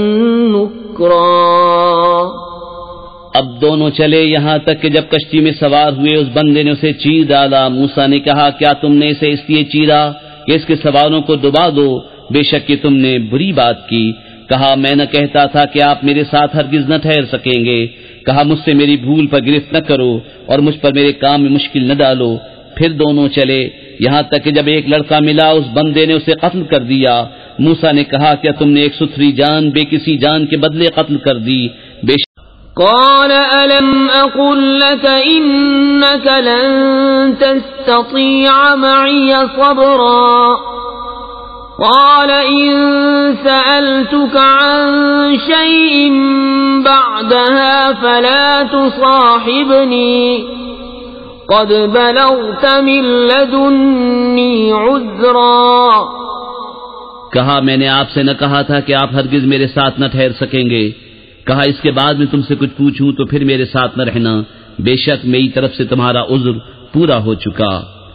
نكرا
اب دونوں چلے یہاں تک کہ جب کشتی میں سوار ہوئے اس بندے نے اسے چیر ڈالا۔ موسیٰ نے کہا کیا تم نے اسے اس لیے چیرا کہ اس کے سواروں کو دبا دو؟ بے شک کہ تم نے بری بات کی۔ کہا میں نہ کہتا تھا کہ آپ میرے ساتھ ہرگز نہ ٹھہر سکیں گے۔ کہا مجھ سے میری بھول پر گرفت نہ کرو اور مجھ پر میرے کام میں مشکل نہ ڈالو۔ پھر دونوں چلے یہاں تک کہ جب ایک لڑکا ملا اس بندے نے اسے قتل کر دیا۔ موسیٰ نے کہا کیا تم نے ایک ستھری جان بے کسی جان کے بدلے قتل کر دی؟ بے شک
قال ألم أقل لك إنك لن تستطيع معي صبرا قال إن سألتك عن شيء بعدها فلا تصاحبني قد بلغت من لدني عذرا
کہا میں نے آپ سے نہ کہا تھا کہ آپ ہرگز میرے ساتھ نہ ٹھہر سکیں گے؟ کہا اس کے بعد میں تم سے کچھ پوچھوں تو پھر میرے ساتھ نہ رہنا، بے شک میری طرف سے تمہارا عذر پورا ہو چکا۔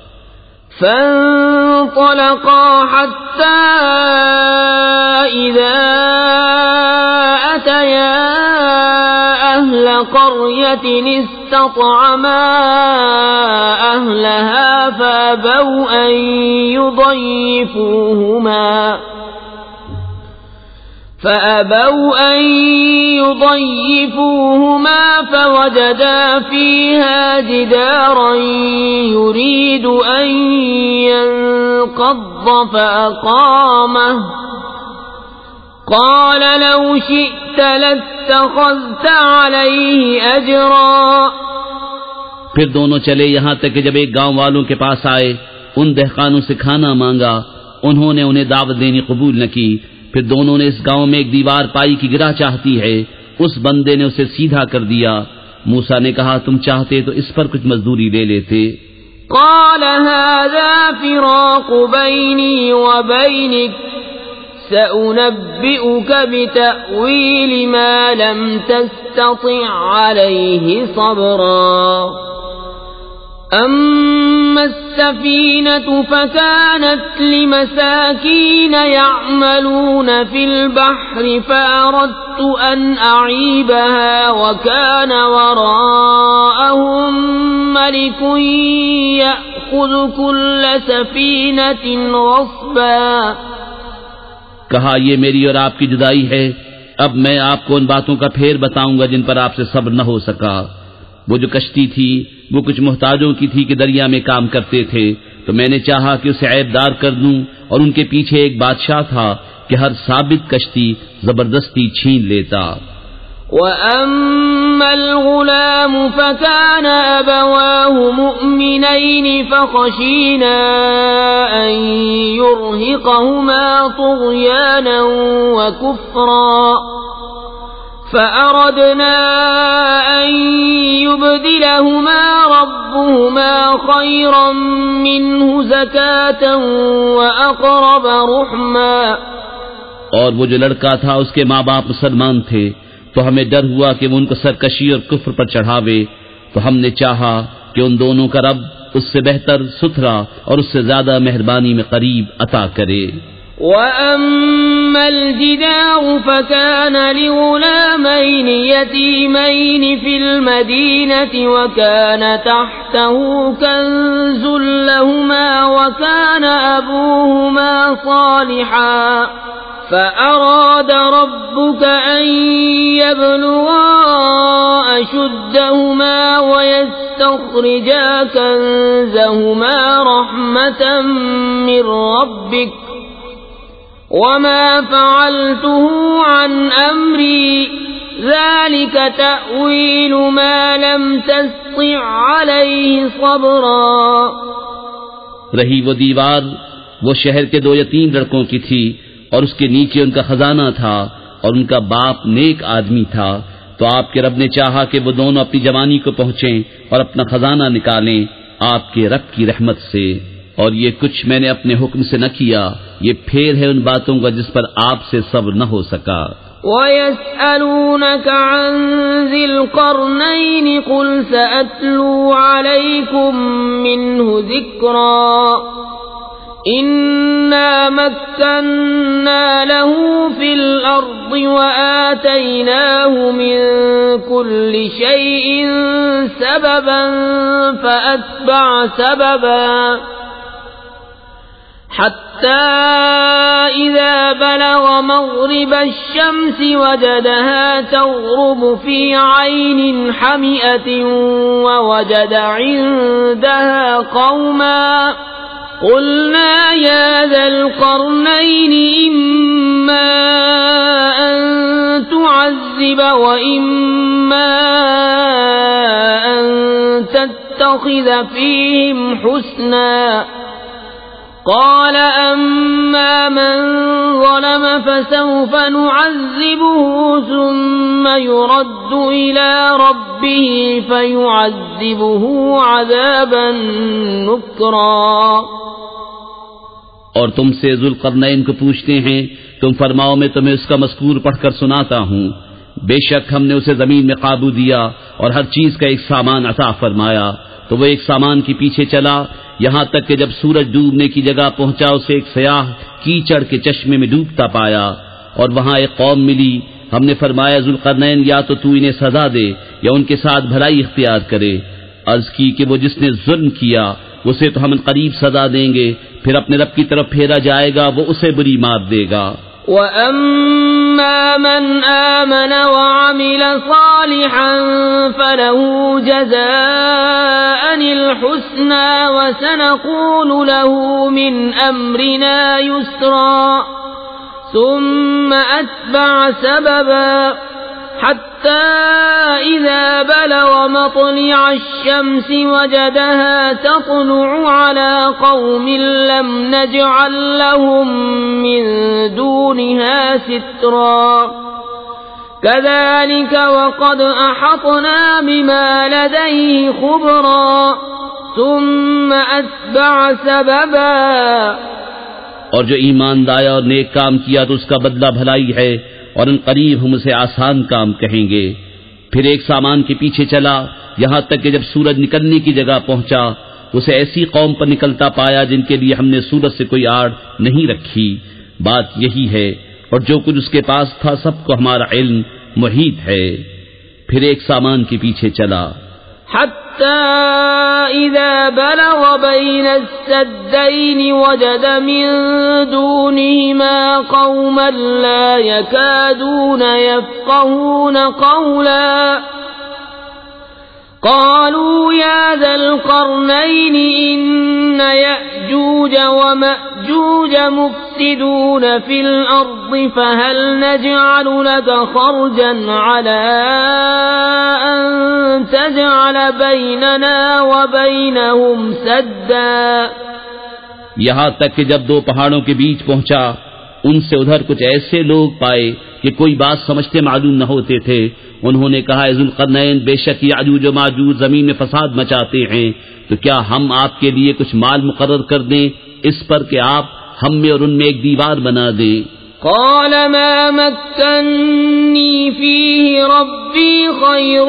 فانطلقا حتى إذا أتيا أهل قرية استطعما أهلها فأبوا أن يضيفوهما فوجدا فيها جدارا يريد أن ينقض فأقامه قال لو شئت لاتخذت عليه أجرا
پھر دونوں چلے یہاں تک کہ جب ایک گاؤں والوں کے پاس آئے ان دہقانوں سے کھانا مانگا، انہوں نے انہیں دعوت دینی قبول نہ کی۔ پھر دونوں نے اس گاؤں میں ایک دیوار پائی کی گرہ چاہتی ہے، اس بندے نے اسے سیدھا کر دیا۔ موسیٰ نے کہا تم چاہتے تو اس پر کچھ مزدوری لے لیتے۔
قال هذا فراق بيني وبينك سأنبئك بتأويل ما لم تستطع عليه صبرا أما السفينة فكانت لمساكين يعملون في البحر فأردت أن أعيبها وكان وراءهم ملك يأخذ كل سفينة غصبا
کہا یہ میری اور آپ کی جدائی ہے، اب میں آپ کو ان باتوں کا پھیر بتاؤں گا جن پر آپ سے صبر نہ ہو سکا۔ وہ جو کشتی تھی وہ کچھ محتاجوں کی تھی کہ دریا میں کام کرتے تھے، تو میں نے چاہا کہ اسے عیب دار کر دوں، اور ان کے پیچھے ایک بادشاہ تھا کہ ہر ثابت کشتی زبردستی چھین لیتا۔
وأما الغلام فكان أبواه مؤمنين فخشينا أن يرهقهما طغيانا وكفرا فأردنا أن يبدلهما ربهما خيرا منه زكاة وأقرب رحما.
اور وہ جو لڑکا تھا اس کے ماں باپ مسلمان تھے تو ہمیں ڈر ہوا کہ وہ ان کو سرکشی اور کفر پر چڑھاوے، تو ہم نے چاہا کہ ان دونوں کا رب اس سے بہتر، ستھرا اور اس سے زیادہ مہربانی میں قریب عطا کرے.
وَأَمَّا الْجِدَارُ فَكَانَ لِغُلَامَيْنِ يَتِيمَيْنِ فِي الْمَدِينَةِ وَكَانَ تَحْتَهُ كَنْزٌ لَهُمَا وَكَانَ أَبُوهُمَا صَالِحًا فَأَرَادَ رَبُّكَ أَن يَبْلُغَا أَشُدَّهُمَا وَيَسْتَخْرِجَا كَنزَهُمَا رَحْمَةً مِّن رَّبِّكَ وَمَا فَعَلْتُهُ عَنْ أَمْرِي ذَلِكَ تَأْوِيلُ مَا لَمْ تَسْطِع عَلَيْهِ صَبْرًا.
رہی وہ دیوار، وہ شہر کے 2 یتیم لڑکوں کی تھی اور اس کے نیچے ان کا خزانہ تھا اور ان کا باپ نیک آدمی تھا، تو آپ کے رب نے چاہا کہ وہ دونوں اپنی جوانی کو پہنچیں اور اپنا خزانہ نکالیں آپ کے رب کی رحمت سے. اور یہ کچھ میں نے اپنے حکم سے نہ کیا، یہ پھیر ہے ان باتوں کا جس پر آپ سے صبر نہ ہو سکا.
وَيَسْأَلُونَكَ عَنْ ذِي الْقَرْنَيْنِ قُلْ سَأَتْلُو عَلَيْكُمْ مِنْهُ ذِكْرًا إِنَّا مَكَّنَّا لَهُ فِي الْأَرْضِ وَآتَيْنَاهُ مِنْ كُلِّ شَيْءٍ سَبَبًا فَأَتْبَعَ سَبَبًا حتى إذا بلغ مغرب الشمس وجدها تغرب في عين حمئة ووجد عندها قوما قلنا يا ذا القرنين إما أن تعذب وإما أن تتخذ فيهم حسنا قال أما من ظلم فسوف نعذبه ثم يرد إلى ربه فيعذبه عذابا نكرا.
اور تم سے ذو القرنین کو پوچھتے ہیں، تم فرماؤ میں تمہیں اس کا مذکور پڑھ کر سناتا ہوں. بے شک ہم نے اسے زمین میں قابو دیا اور ہر چیز کا ایک سامان عطا فرمایا، تو وہ ایک سامان کے پیچھے چلا یہاں تک کہ جب سورج ڈوبنے کی جگہ پہنچا اسے ایک سیاہ کیچڑ کے چشمے میں ڈوبتا پایا، اور وہاں ایک قوم ملی. ہم نے فرمایا ذوالقرنین یا تو انہیں سزا دے یا ان کے ساتھ بھلائی اختیار کرے. عرض کی کہ وہ جس نے ظلم کیا اسے تو ہم قریب سزا دیں گے، پھر اپنے رب کی طرف پھیرا جائے گا، وہ اسے بری مار دے گا.
وَأَمَّا مَنْ آمَنَ وَعَمِلَ صَالِحًا فَلَهُ جَزَاءً الْحُسْنَى وَسَنَقُولُ لَهُ مِنْ أَمْرِنَا يُسْرًا ثُمَّ أَتْبَعَ سَبَبًا حَتَّى إِذَا بَلَغَ مَطْلِعَ الشَّمْسِ وَجَدَهَا تَطْلُعُ عَلَى قَوْمٍ لَّمْ نَجْعَل لَّهُم مِّن دُونِهَا سِتْرًا كَذَلِكَ وَقَدْ أَحَطْنَا بِمَا لَدَيْهِ خُبْرًا ثُمَّ أَتْبَعَ سَبَبًا.
اور جو ایمان لایا اور نیک کام کیا تو اس کا بدلہ بھلائی ہے، اور ان قریب ہم اسے آسان کام کہیں گے. پھر ایک سامان کے پیچھے چلا یہاں تک کہ جب سورج نکلنے کی جگہ پہنچا اسے ایسی قوم پر نکلتا پایا جن کے لیے ہم نے سورج سے کوئی آڑ نہیں رکھی. بات یہی ہے، اور جو کچھ اس کے پاس تھا سب کو ہمارا علم محیط ہے. پھر ایک سامان کے پیچھے چلا
حتى إذا بلغ بين السدين وجد من دونهما قوما لا يكادون يفقهون قولا قالوا يا ذا القرنين إن يأجوج ومأجوج مفسدون في الأرض فهل نجعل لك خرجا على أن تجعل بيننا وبينهم سدا.
یہاں تک کہ جب دو پہاڑوں کے بیچ پہنچا ان سے ادھر کچھ ایسے لوگ پائے کہ کوئی بات سمجھتے معلوم نہ ہوتے تھے. انہوں نے کہا ذو القرنین بے شک یاجوج و ماجوج زمین میں فساد مچاتے ہیں، تو کیا ہم آپ کے لیے کچھ مال مقرر کر دیں اس پر کہ آپ ہم میں اور ان میں ایک دیوار بنا دیں.
قال ما مكنني فيه ربي خير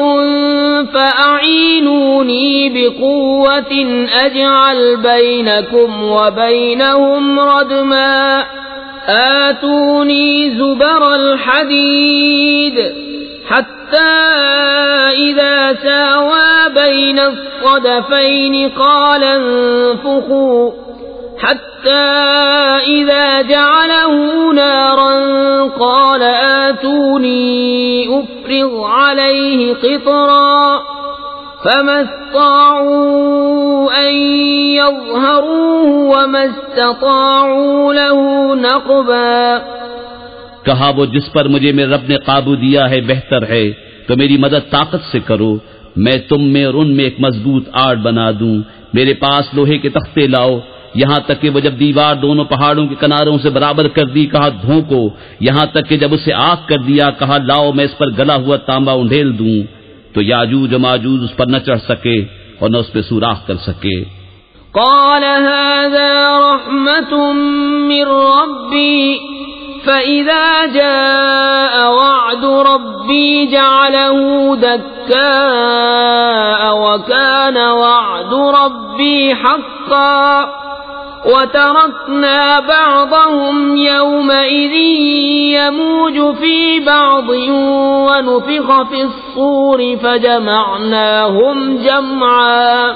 فأعينوني بقوة أجعل بينكم وبينهم ردما آتوني زبر الحديد حتى إذا ساوى بين الصدفين قال انفخوا حتى إذا جعله نارا قال آتوني أفرغ عليه قطرا فما استطاعوا أن يظهروه وما استطاعوا له نقبا.
کہا وہ جس پر مجھے میرے رب نے قابو دیا ہے بہتر ہے، تو میری مدد طاقت سے کرو، میں تم میں اور ان میں ایک مضبوط آڑ بنا دوں. میرے پاس لوہے کے تختے لاؤ. یہاں تک کہ وہ جب دیوار دونوں پہاڑوں کے کناروں سے برابر کر دی کہا دھونکو. یہاں تک کہ جب اسے آگ کر دیا کہا لاؤ میں اس پر گلا ہوا تانبا انڈھیل دوں. تو یاجوج و ماجوج اس پر نہ چڑھ سکے اور نہ اس پہ سوراخ کر سکے.
قال هذا رحمة من ربي فإذا جاء وعد ربي جعله دكاء وكان وعد ربي حقا وتركنا بعضهم يومئذ يموج في بعض ونفخ في الصور فجمعناهم جمعا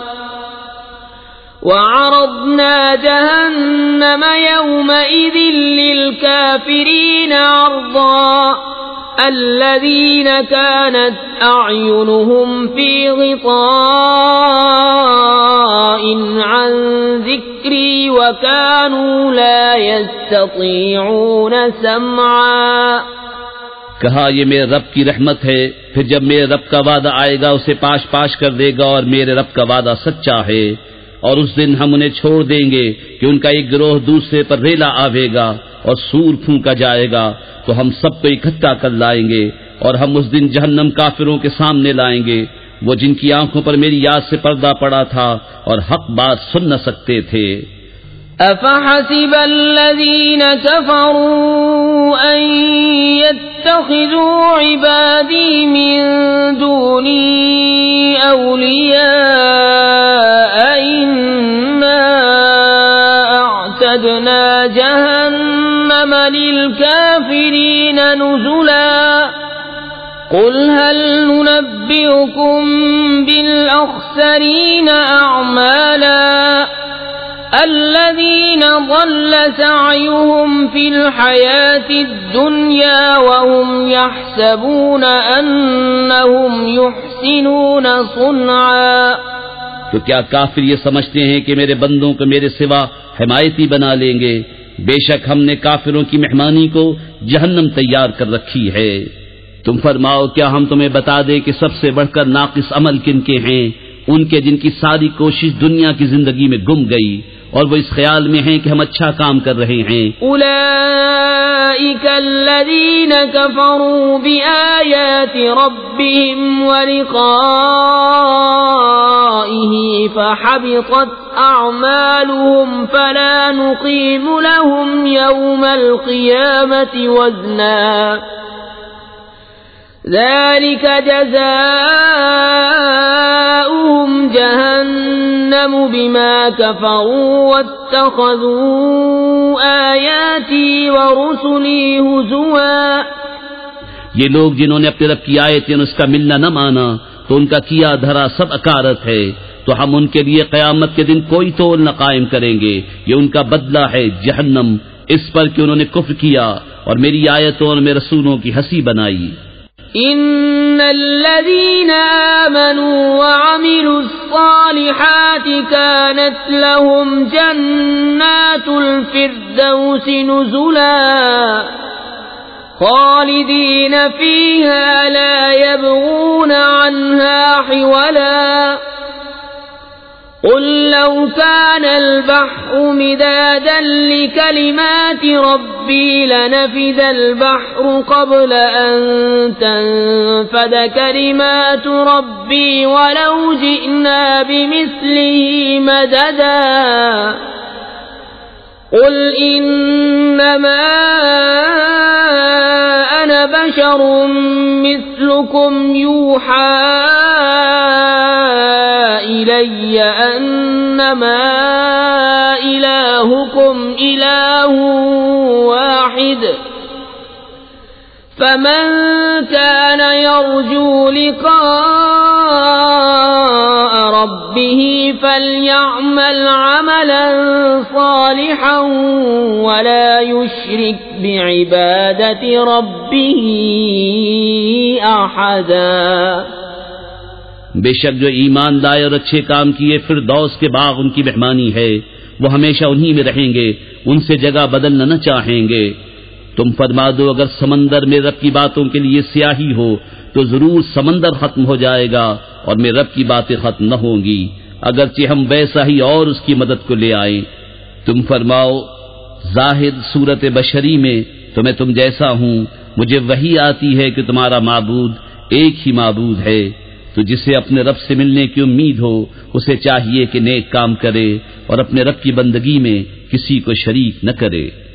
وعرضنا جهنم يومئذ للكافرين عرضا الذين كانت أعينهم في غطاء عن ذكري وكانوا لا يستطيعون سمعا.
کہا یہ میرے رب کی رحمت ہے، پھر جب میرے رب کا وعدہ آئے گا اسے پاش پاش کر دے گا، اور میرے رب کا وعدہ سچا ہے. اور اس دن ہم انہیں چھوڑ دیں گے کہ ان کا ایک گروہ دوسرے پر ریلا آوے گا اور سور پھونکا جائے گا، تو ہم سب کو اکٹھا کر لائیں گے. اور ہم اس دن جہنم کافروں کے سامنے لائیں گے، وہ جن کی آنکھوں پر میری یاد سے پردہ پڑا تھا اور حق بات سن نہ سکتے تھے.
أفحسب الذين كفروا أن يتخذوا عبادي من دوني أولياء إنا أعتدنا جهنم للكافرين نزلا. قل هل ننبئكم بالأخسرين أعمالا الذين ضل سعيهم في الحياة الدنيا وهم يحسبون أنهم يحسنون صنعا.
تو کیا کافر یہ سمجھتے ہیں کہ میرے بندوں کو میرے سوا حمایتی بنا لیں گے؟ بے شک ہم نے کافروں کی مہمانی کو جہنم تیار کر رکھی ہے. تم فرماؤ کیا ہم تمہیں بتا دیں کہ سب سے بڑھ کر ناقص عمل کن کے ہیں؟ ان کے جن کی ساری کوشش دنیا کی زندگی میں گم گئی اور وہ اس خیال میں ہیں کہ ہم اچھا کام کر رہے ہیں.
اولئک الذین کفروا بآیات ربهم ولقائه فحبطت اعمالهم فلا نقیم لهم يوم القیامة وزنا ذلك جزاؤهم جهنم بما كفروا واتخذوا آياتي ورسلي هزوا.
یہ لوگ جنہوں نے اپنے رب کی آیتیں اس کا ملنا نہ مانا تو ان کا کیا دھرا سب اکارت ہے، تو ہم ان کے لیے قیامت کے دن کوئی تول نہ قائم کریں گے. یہ ان کا بدلہ ہے جہنم، اس پر کہ انہوں نے کفر کیا اور میری آیتوں اور میرے رسولوں کی ہنسی بنائی.
إن الذين آمنوا وعملوا الصالحات كانت لهم جنات الفردوس نزلا خالدين فيها لا يبغون عنها حولا قل لو كان البحر مدادا لكلمات ربي لنفد البحر قبل أن تنفد كلمات ربي ولو جئنا بمثله مددا قل إنما أنا بشر مثلكم يوحى إلي أنما إلهكم إله واحد فمن كان يرجو لقاء ربه فليعمل عملا صالحا ولا يشرك بعبادة ربه أحدا
بے شک جو ایمان لائے اور اچھے کام کیے فردوس کے باغ ان کی مہمانی ہے، وہ ہمیشہ انہی میں رہیں گے، ان سے جگہ بدلنا نہ چاہیں گے۔ تم فرما دو اگر سمندر میں رب کی باتوں کے لیے سیاہی ہو تو ضرور سمندر ختم ہو جائے گا اور میں رب کی باتیں ختم نہ ہوں گی، اگرچہ ہم ویسا ہی اور اس کی مدد کو لے آئیں۔ تم فرماؤ زاہد صورت بشری میں تو میں تم جیسا ہوں، مجھے وحی آتی ہے کہ تمہارا معبود ایک ہی معبود ہے، تو جسے اپنے رب سے ملنے کی امید ہو اسے چاہیے کہ نیک کام کرے اور اپنے رب کی بندگی میں کسی کو شریک نہ کرے۔